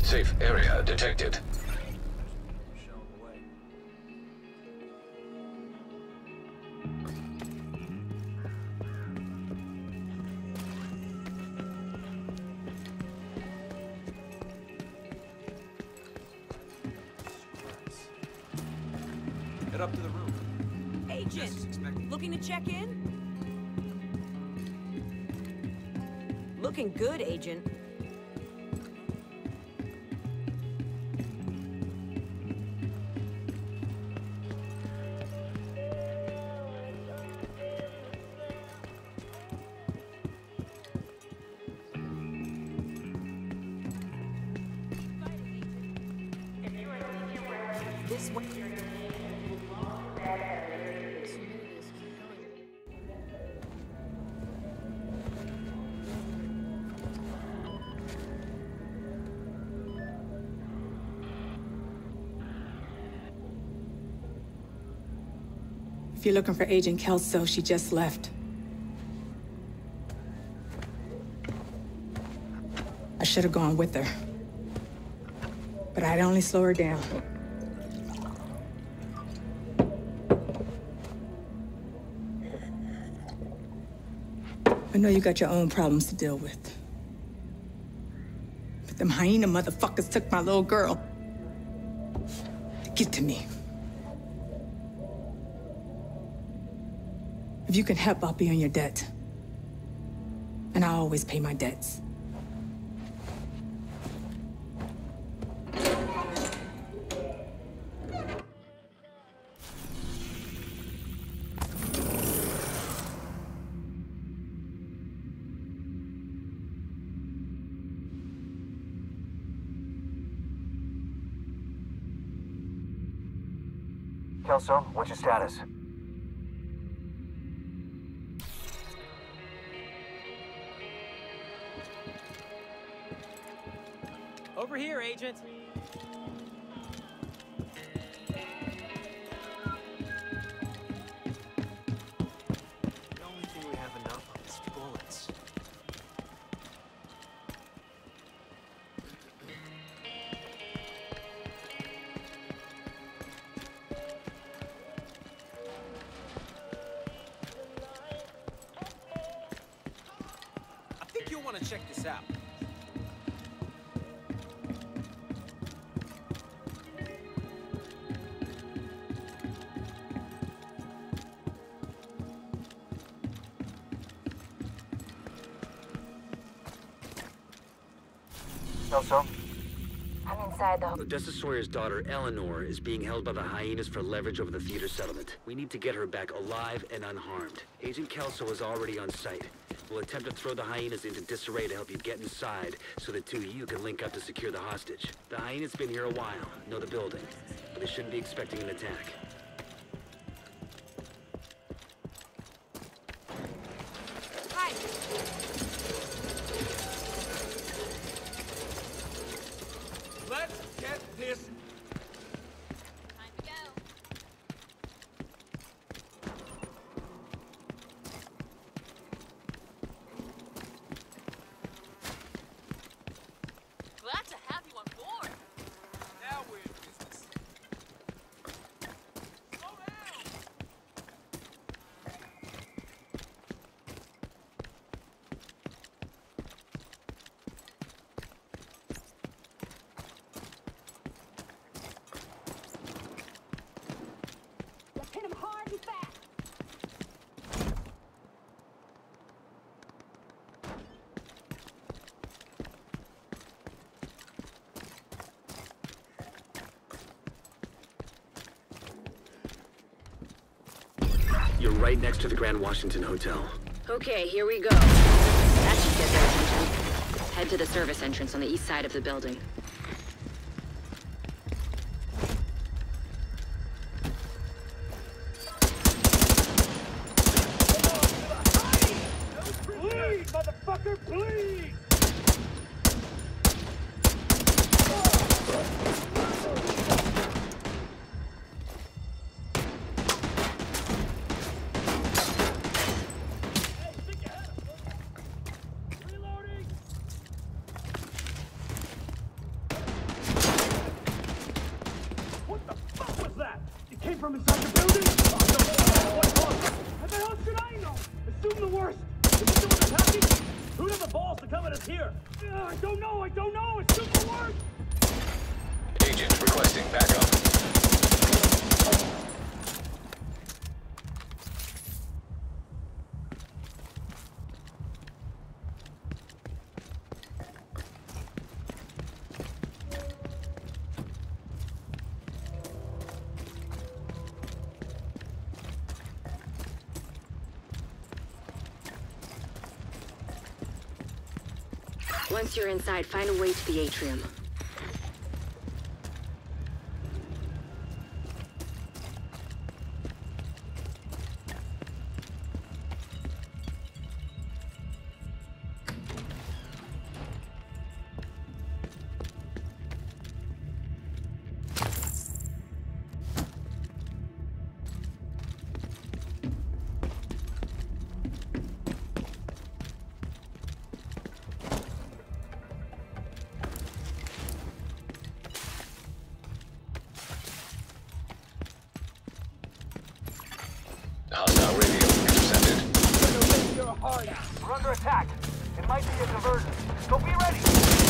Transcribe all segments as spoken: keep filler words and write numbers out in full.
Safe area detected. Head up to the room. Agent, looking to check in? Looking good, Agent. This way. If you're looking for Agent Kelso, she just left. I should have gone with her. But I'd only slow her down. I know you got your own problems to deal with. But them hyena motherfuckers took my little girl. Get to me. If you can help, I'll be on your debt. And I always pay my debts. Kelso, what's your status? Over here, Agent. The only thing we have enough of is bullets. I think you'll want to check this out. Kelso? I'm inside the... Odessa Sawyer's daughter, Eleanor, is being held by the hyenas for leverage over the theater settlement. We need to get her back alive and unharmed. Agent Kelso is already on site. We'll attempt to throw the hyenas into disarray to help you get inside, so the two of you can link up to secure the hostage. The hyenas been here a while, know the building, but they shouldn't be expecting an attack. Hi. Let's get this. Time to go. Glad to have you on board. Now we're in business. Slow down. Hit him hard and fast. You're right next to the Grand Washington Hotel. Okay, here we go. That should get their attention. Head to the service entrance on the east side of the building. Bleed, motherfucker, bleed! came from inside the building? Oh, no. What caused it? How the hell should I know? Assume the worst. Is it someone attacking? Who'd have the balls to come at us here? Uh, I don't know, I don't know. Assume the worst. Agent requesting backup. Once you're inside, find a way to the atrium. Hostile radio intercepted. We're under attack. It might be a diversion. So be ready.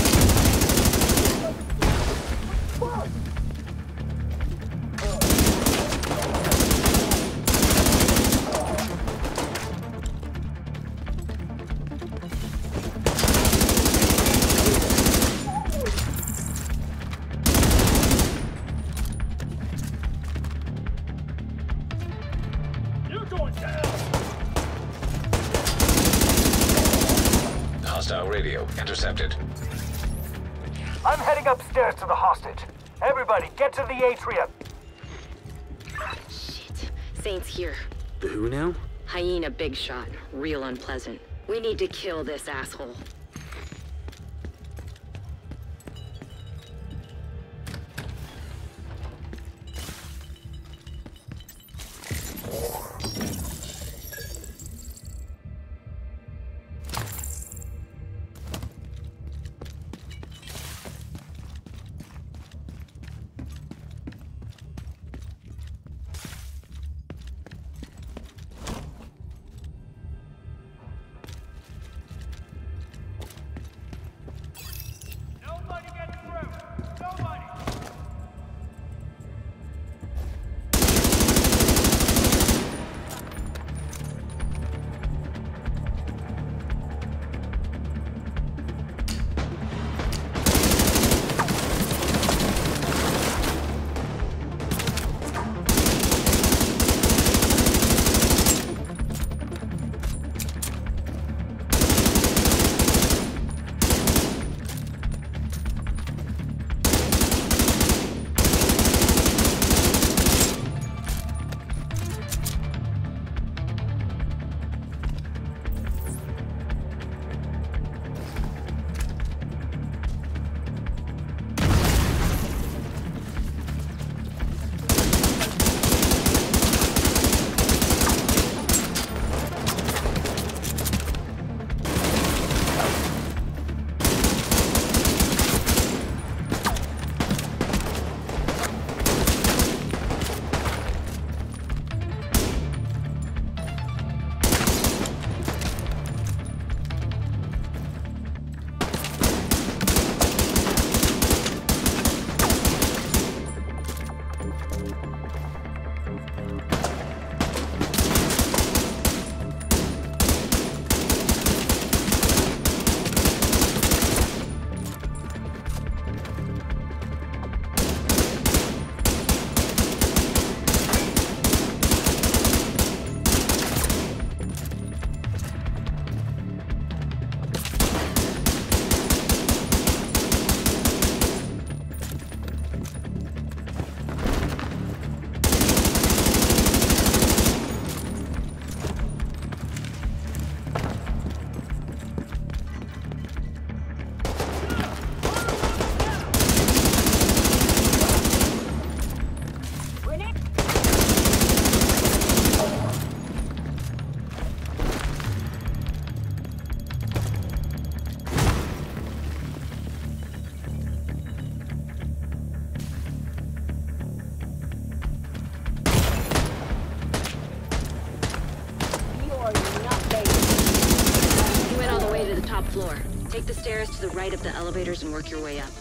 You're going down! Hostile radio intercepted. I'm heading upstairs to the hostage. Everybody, get to the atrium. Shit. Saint's here. The who now? Hyena big shot. Real unpleasant. We need to kill this asshole. to the right of the elevators and work your way up.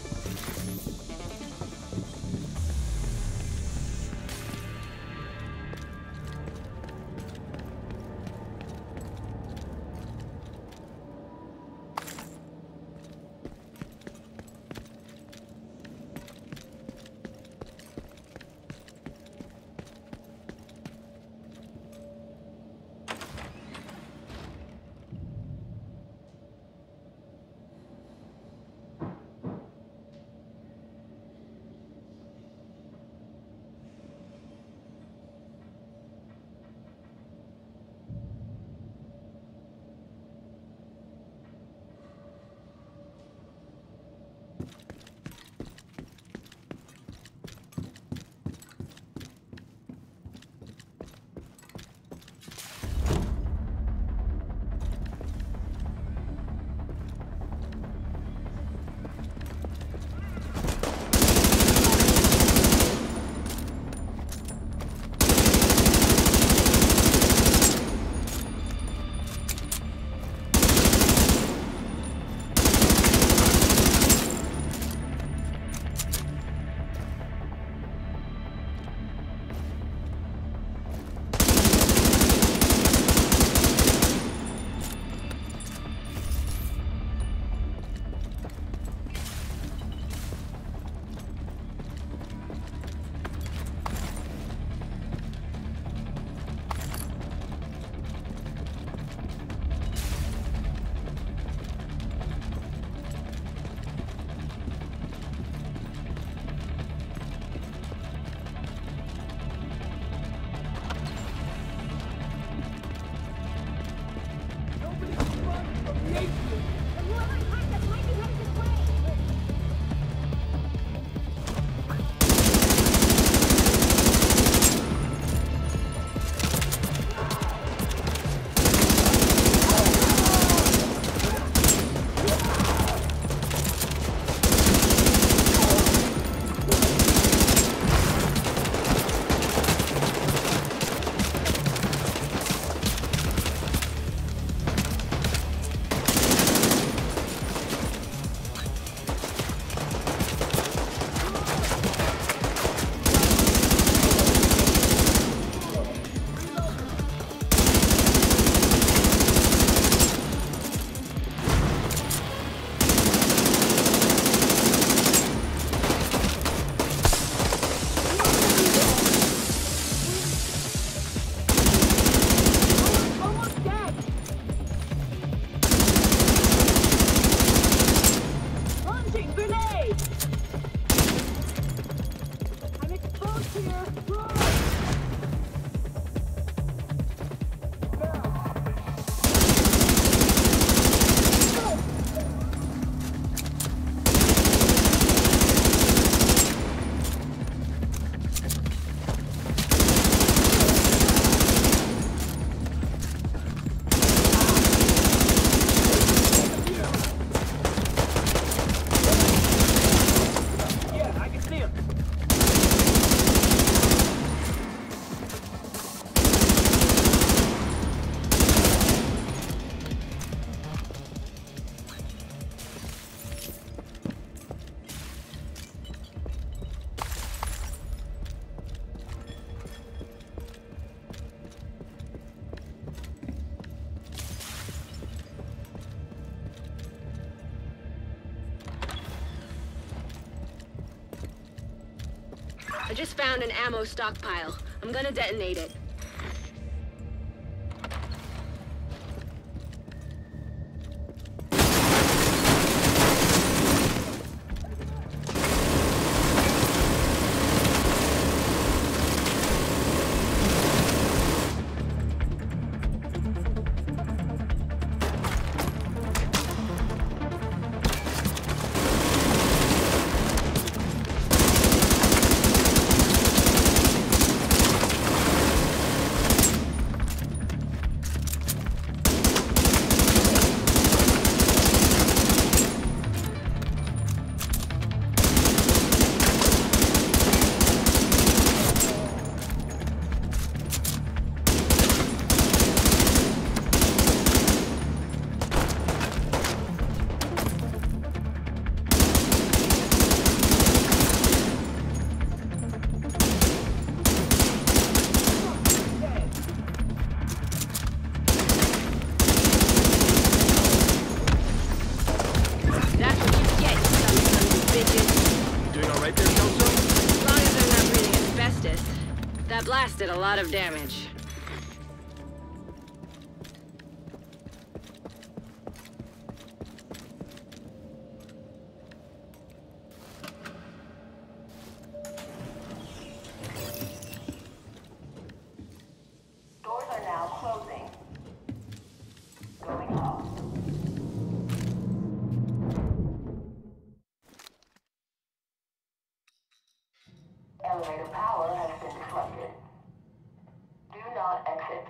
I just found an ammo stockpile. I'm gonna detonate it. blast did a lot of damage. Doors are now closing. Going off. Elevator power has been disrupted. Do not exit.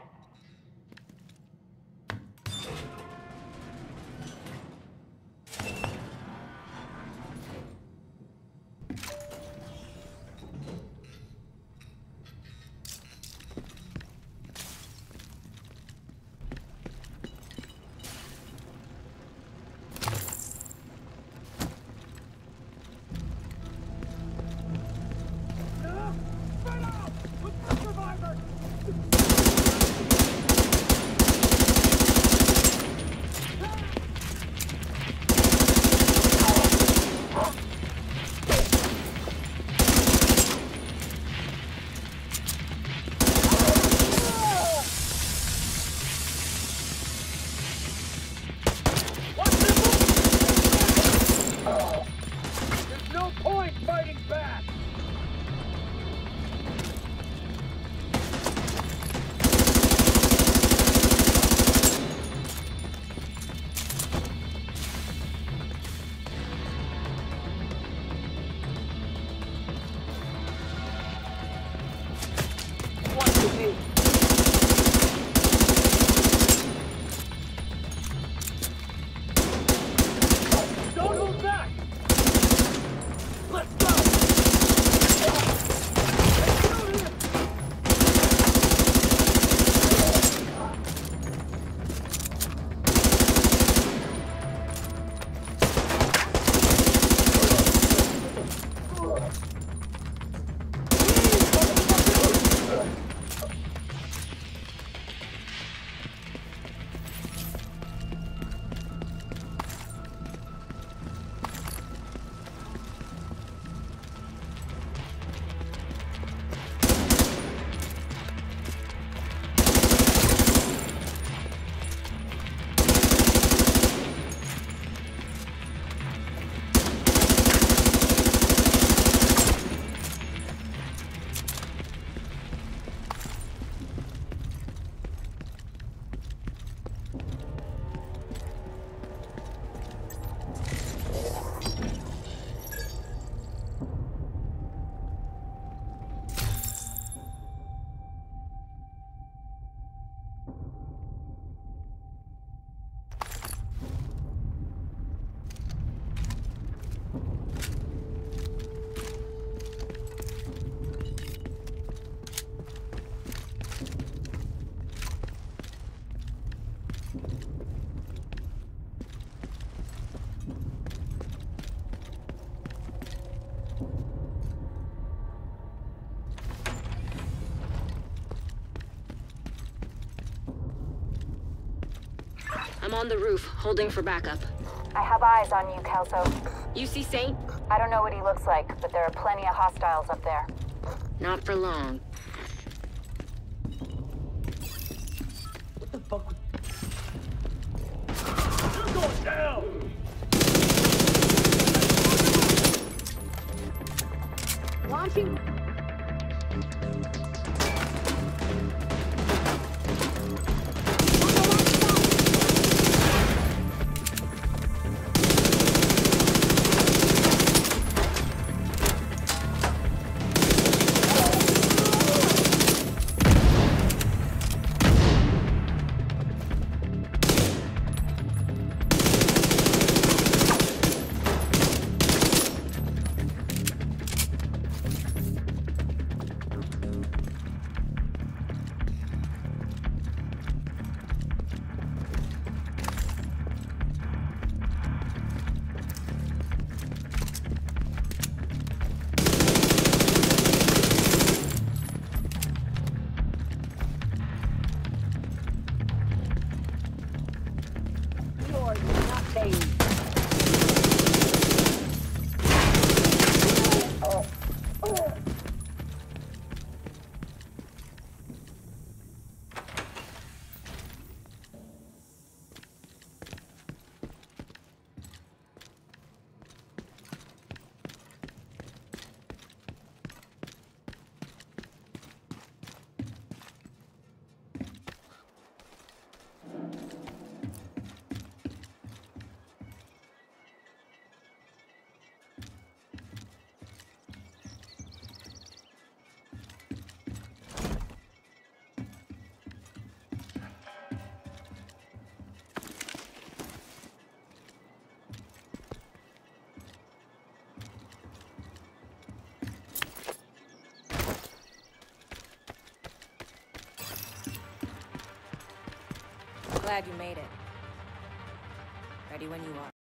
Don't hold back! Let's go! I'm on the roof, holding for backup. I have eyes on you, Kelso. You see Saint? I don't know what he looks like, but there are plenty of hostiles up there. Not for long. What the fuck? You're going down! Launching. Glad you made it. Ready when you are.